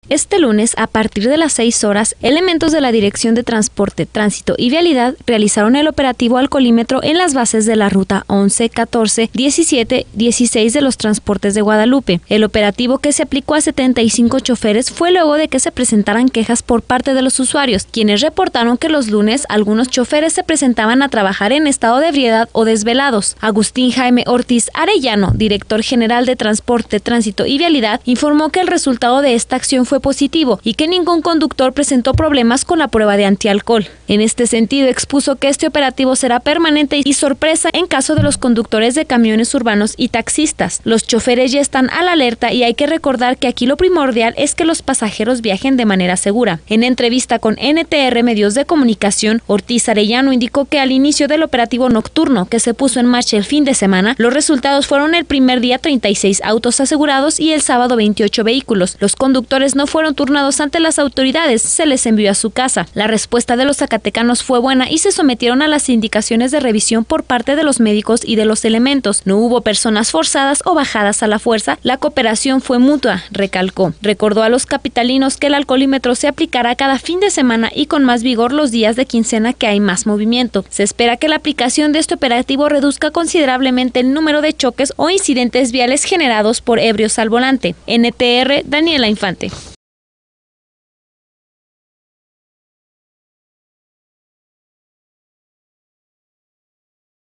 Este lunes, a partir de las 6 horas, elementos de la Dirección de Transporte, Tránsito y Vialidad realizaron el operativo alcoholímetro en las bases de la ruta 11, 14, 17, 16 de los transportes de Guadalupe. El operativo, que se aplicó a 75 choferes, fue luego de que se presentaran quejas por parte de los usuarios, quienes reportaron que los lunes algunos choferes se presentaban a trabajar en estado de ebriedad o desvelados. Agustín Jaime Ortiz Arellano, director general de Transporte, Tránsito y Vialidad, informó que el resultado de esta acción fue positivo y que ningún conductor presentó problemas con la prueba de antialcohol. En este sentido, expuso que este operativo será permanente y sorpresa en caso de los conductores de camiones urbanos y taxistas. Los choferes ya están a la alerta y hay que recordar que aquí lo primordial es que los pasajeros viajen de manera segura. En entrevista con NTR Medios de Comunicación, Ortiz Arellano indicó que al inicio del operativo nocturno que se puso en marcha el fin de semana, los resultados fueron el primer día 36 autos asegurados y el sábado 28 vehículos. Los conductores no fueron turnados ante las autoridades, se les envió a su casa. La respuesta de los zacatecanos fue buena y se sometieron a las indicaciones de revisión por parte de los médicos y de los elementos. No hubo personas forzadas o bajadas a la fuerza, la cooperación fue mutua, recalcó. Recordó a los capitalinos que el alcoholímetro se aplicará cada fin de semana y con más vigor los días de quincena que hay más movimiento. Se espera que la aplicación de este operativo reduzca considerablemente el número de choques o incidentes viales generados por ebrios al volante. NTR, Daniela Infante.